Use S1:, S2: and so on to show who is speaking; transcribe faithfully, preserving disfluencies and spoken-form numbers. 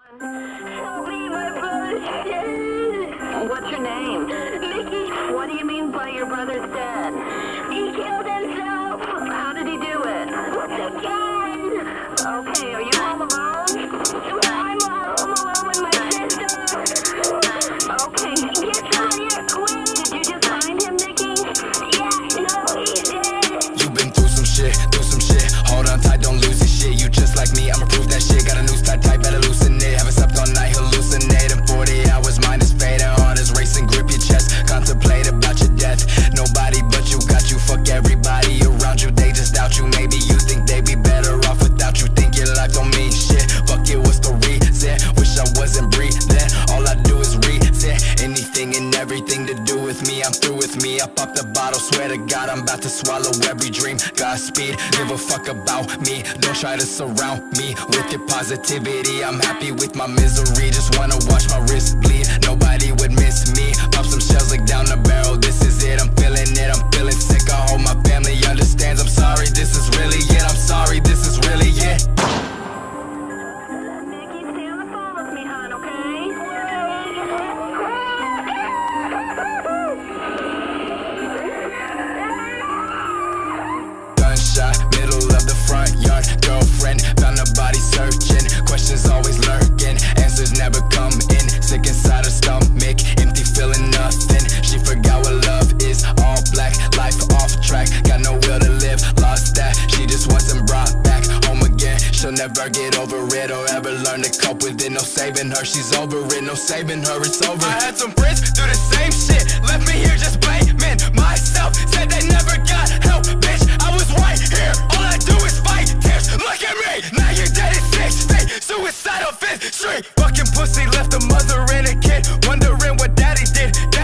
S1: Help me, my brother's dead. What's your name? Mickey. What do you mean by your brother's dead? He killed himself. How did he do it? The gun. Okay, are you home alone? I'm home alone with my sister. Okay, get out of here quick. Did you just find him, Mickey? Yeah, no, he did.
S2: You've been through some shit, through some shit. Hold on tight, don't lose your shit. You just like me, I'ma prove that shit. Got a noose tight, tight, better loosen it. Haven't slept all night, hallucinating. forty hours, mind is fading. Heart is racing, grip your chest. Contemplate about your death. Nobody but you got you. Fuck everybody around you. They just doubt you. Maybe you think they'd be better off without you. Think your life don't mean shit. Fuck it, what's the reason? Wish I wasn't breathing. All I do is reason. Anything and everything to do with me, I'm through with me. I pop the bottle, swear to God I'm about to swallow every dream. Godspeed, give a fuck about me. Don't try to surround me with your positivity. I'm happy with my misery, just wanna watch my wrist bleed. Nobody would miss me. Pop some shells, look down the barrel. This is it, I'm feeling it, I'm feeling sick. I hope my family understands. I'm sorry, this is really it. I'm sorry, this is really it.
S1: Mickey, stay on the phone with me, hon, okay?
S2: Gunshot, middle of the front yard. Girlfriend, found a body searching. Questions always lurking, answers never come in. Sick inside her stomach, empty feeling nothing. She forgot what love is, all black, life off track. Got no will to live, lost that. She just wants them brought back home again. She'll never get over it or ever learn to cope with it. No saving her, she's over it. No saving her, it's over. I had some friends do the same shit, left me here just blaming myself. Said they never got help, bitch, I was right here. All I do is fight tears, look at me. Now you're dead at six feet, suicide on fifth street. Fucking pussy left a mother and a kid, wondering what daddy did.